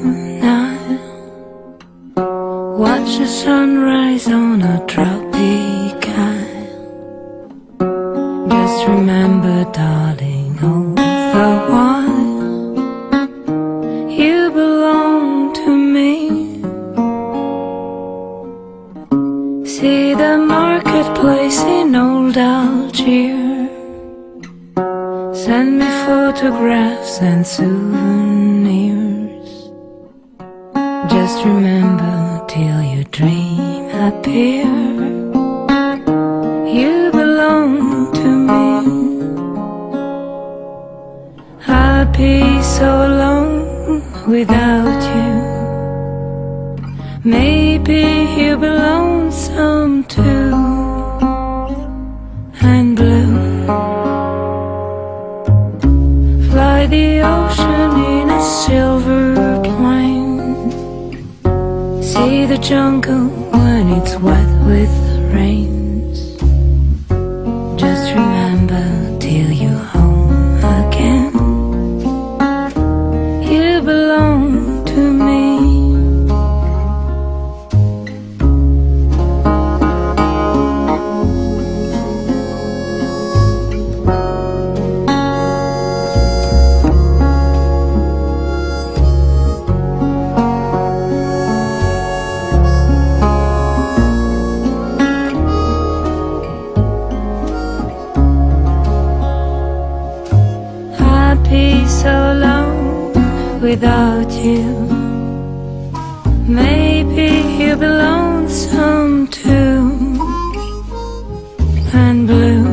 Nile. Watch the sunrise on a tropic isle. Just remember, darling, all the while you belong to me. See the marketplace in old Algiers. Send me photographs and souvenirs. Just remember, till your dream appear, you belong to me. I'd be so alone without you. Maybe you belong some too. And blue, fly the ocean in a silver plane. See the jungle when it's wet with rains. Just remember, till you're home again, you belong to me. Be so alone without you. Maybe you belong some too. And blue,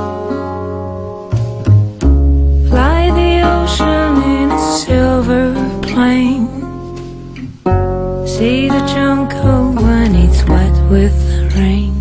fly the ocean in a silver plane. See the jungle when it's wet with rain.